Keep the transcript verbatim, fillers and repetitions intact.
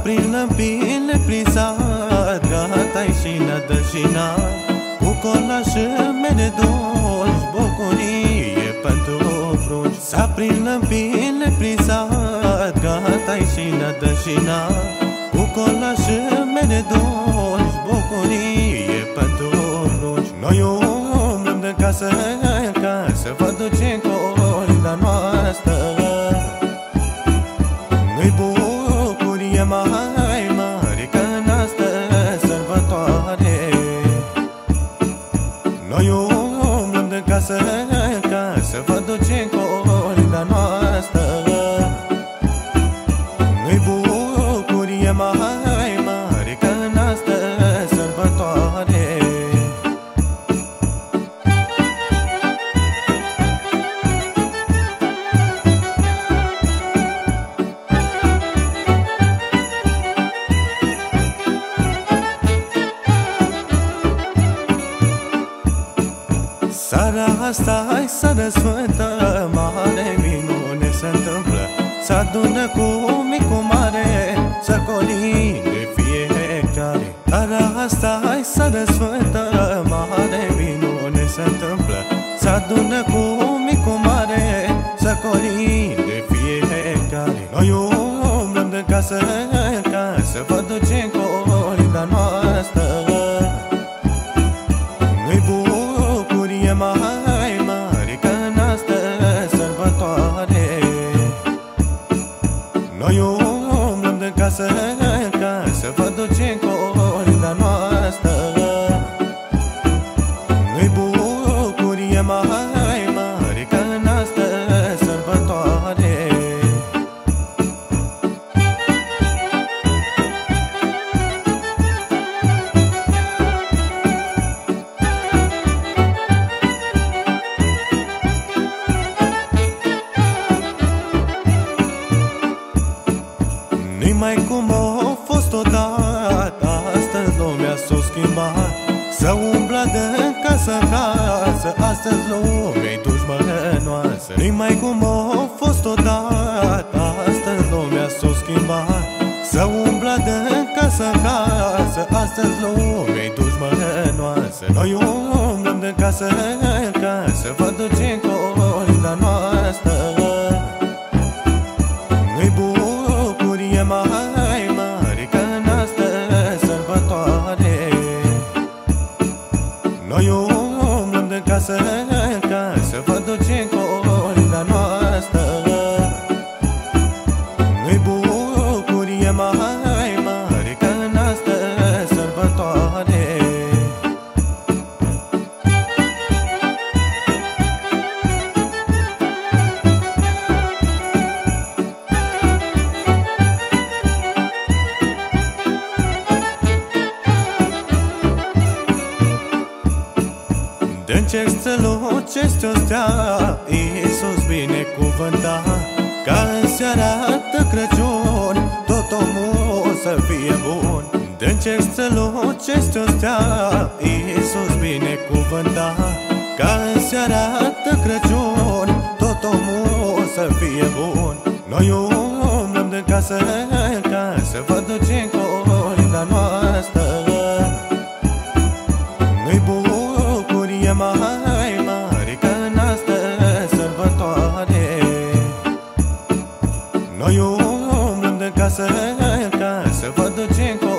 prin lămpile prin sat, gata-i și nădășinat. Cu colașele dulci, bucurie pentru cruci. S-a prin lămpile prin sat, gata-i și nădășinat. Cu colașele dulci, bucurie pentru cruci. Noi umblăm de casă în casă, vă ducem corida noastră. Nu-i bucurie mai mare că n-astă sărbătoare. Noi umblăm de casă în casă, vă ducem corida noastră. Nu-i bucurie mai mare că n-astă sărbătoare. Seara asta-i seară sfântă, mare minune se întâmplă. S-adună cu mic, cu mare, să colinde fiecare. Seara asta-i seară sfântă, mare minune se întâmplă. S-adună cu mic, cu mare, să colinde fiecare. Noi umblăm de casă în casă, vă ducem corida noastră. Nu-i bucurie mai mare că n-astă sărbătoare. Noi umblăm de casă în casă, vă ducem corida noastră. Nu-i bucurie mai mare că n-astă sărbătoare. Nu-i mai cum a fost odată, astăzi lumea s-a schimbat. Să umbla de casă în casă, astăzi lumea-i dușmănoasă. Nu-i mai cum a fost odată, astăzi lumea s-a schimbat. Să umbla de casă în casă, astăzi lumea-i dușmănoasă. Noi umblăm de casă în casă, vă ducem corida noastră. Nu-i bucurie mai mare că n-astă sărbătoare. Noi umblăm de casă în casă, vă ducem corida noastră. Nu-i bucurie mai mare că n-astă sărbătoare. De-ncerc să lucești o stea, Iisus binecuvânta. Ca în seara de Crăciun, tot omul să fie bun. De-ncerc să lucești o stea, Iisus binecuvânta. Ca în seara de Crăciun, tot omul să fie bun. Noi umblăm de casă în casă, vă ducem corida noastră. Nu-i bucurie mai mare că n-astă sărbătoare. Noi umblăm de casă în casă, vă ducem corida noastră.